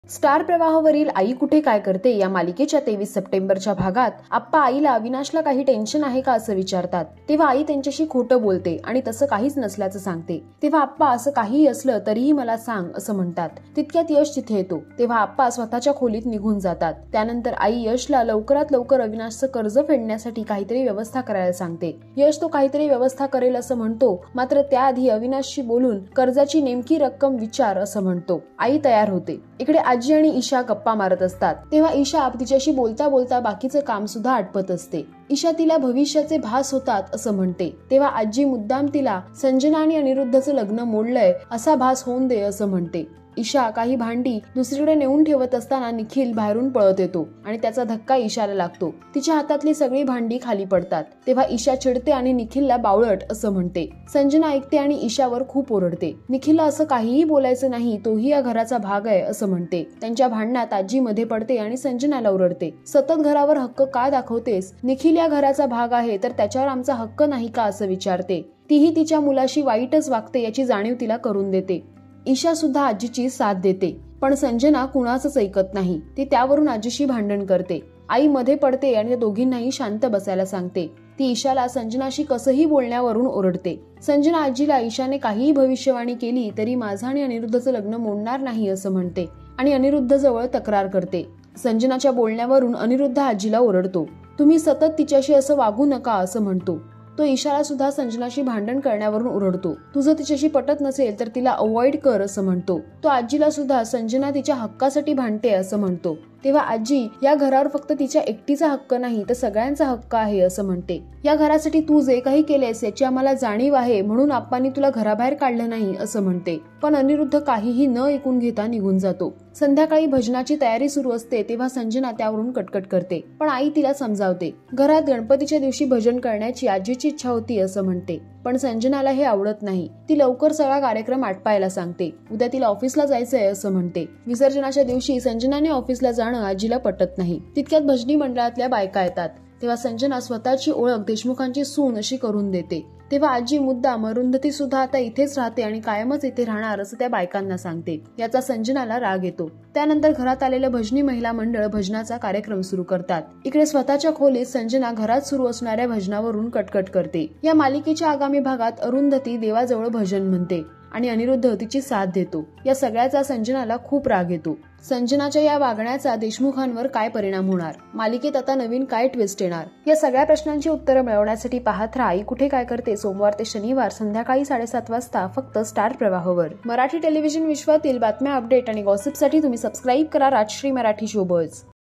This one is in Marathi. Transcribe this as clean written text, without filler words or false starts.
स्टार प्रवाहावरील आई कुठे काय करते या मालिकेच्या 23 सप्टेंबरच्या भागात आप्पा आईला अविनाशला काही टेन्शन आहे का असं विचारतात। तेव्हा आई त्यांच्याशी खोटं बोलते आणि तसं काहीच नसल्याचं सांगते। तेव्हा आप्पा असं काहीही असलं तरीही मला सांग असं म्हणतात। तितक्यात यश तिथे येतो। तेव्हा आप्पा स्वतःच्या खोलीत निघून जातात। त्यानंतर आई यशला लवकरात लवकर अविनाशचं कर्ज फेडण्यासाठी काहीतरी व्यवस्था करायला सांगते। यश तो काहीतरी व्यवस्था करेल असं म्हणतो, मात्र त्याआधी अविनाशशी बोलून कर्जाची नेमकी रक्कम विचार असं म्हणतो। आई तयार होते। इकडे आजी आणि ईशा गप्पा मारत असतात। तेव्हा ईशा तिच्याशी बोलता बोलता बाकीचं काम सुद्धा आटपत असते। ईशा तिला भविष्याचे भास होतात असं म्हणते। तेव्हा आजी मुद्दाम तिला संजना आणि अनिरुद्धचं लग्न मोडलंय असा भास होऊन दे असं म्हणते। ईशा काही भांडी दुसरीकडे नेऊन ठेवत असताना निखिल बाहेरून पळत येतो आणि त्याचा धक्का ईशाला लागतो। तिच्या हातातली सगळी भांडी खाली पडतात। तेव्हा ईशा चिडते आणि निखिलला बावळट असं म्हणते। संजना ऐकते आणि ईशावर खूप ओरडते। निखिलला असं काहीही बोलायचं नाही, तोही या घराचा भाग आहे असं म्हणते। त्यांच्या भांडणात आजी मध्ये पडते आणि संजनाला ओरडते, सतत घरावर हक्क का दाखवतेस? निखिल या घराचा भाग आहे तर त्याच्यावर आमचा हक्क नाही का असं विचारते। तीही तिच्या मुलाशी वाईटच वागते याची जाणीव तिला करून देते। ईशा सुद्धा आजीची साथ देते, पण संजना कुणाचंच ऐकत नाही। ती त्यावरून आजीशी भांडण करते। आई मध्ये पडते आणि त्या दोघींनाही शांत बसायला सांगते। ती ईशाला संजनाशी कसंही बोलण्यावरून ओरडते। संजना आजीला ईशाने काहीही भविष्यवाणी केली तरी माझं आणि अनिरुद्धचं लग्न मोडणार नाही असं म्हणते आणि अनिरुद्ध जवळ तक्रार करते। संजनाच्या बोलण्यावरून अनिरुद्ध आजीला ओरडतो, तुम्ही सतत तिच्याशी असं वागू नका असं म्हणतो। तो ईशाला सुद्धा संजनाशी भांडण करण्यावरून ओरडतो, तुझं तिच्याशी पटत नसेल तर तिला अवॉइड कर असं म्हणतो। तो आजीला सुद्धा संजना तिच्या हक्कासाठी भांडते असं म्हणतो। तेव्हा आजी या घरावर फक्त तिच्या एकटीचा हक्क नाही तर सगळ्यांचा हक्क आहे असं म्हणते। या घरासाठी तू जे काही केलेस याची आम्हाला जाणीव आहे, म्हणून आप्पांनी तुला घराबाहेर काढलं नाही असं म्हणते। पण अनिरुद्ध काहीही न ऐकून घेता निघून जातो। संध्याकाळी भजनाची तयारी सुरू असते तेव्हा संजना त्यावरून कटकट करते, पण आई तिला समजावते। घरात गणपतीच्या दिवशी भजन करण्याची आजीची इच्छा होती असं म्हणते, पण संजनाला हे आवडत नाही। ती लवकर सगळा कार्यक्रम आटपायला सांगते। उद्या तिला ऑफिसला जायचंय असं म्हणते। विसर्जनाच्या दिवशी संजनाने ऑफिसला जाणं आजीला पटत नाही। तितक्यात भजनी मंडळातल्या बायका येतात। तेव्हा संजना स्वतःची ओळख देशमुखांची सून अशी करून देते। तेव्हा आजी मुद्दाम अरुंधती सुद्धा आता इथेच राहते आणि कायमच इथे राहणार असं त्या बायकांना सांगते। याचा संजनाला राग येतो। त्यानंतर घरात आलेलं भजनी महिला मंडळ भजनाचा कार्यक्रम सुरू करतात। इकडे स्वतःच्या खोलीत संजना घरात सुरू असणाऱ्या भजनावरून कटकट करते। या मालिकेच्या आगामी भागात अरुंधती देवाजवळ भजन म्हणते आणि अनिरुद्ध तिची साथ देतो। या सगळ्याचा संजनाला खूप राग येतो। संजनाच्या या वागण्याचा देशमुखांवर काय परिणाम होणार? मालिकेत आता नवीन काय ट्विस्ट येणार? या सगळ्या प्रश्नांची उत्तरं मिळवण्यासाठी पाहत राहा आई कुठे काय करते, सोमवार ते शनिवार संध्याकाळी 7:30 वाजता फक्त स्टार प्रवाहावर। मराठी टेलिव्हिजन विश्वातील बातम्या, अपडेट आणि गॉसिपसाठी तुम्ही सबस्क्राईब करा राजश्री मराठी शोबर्स।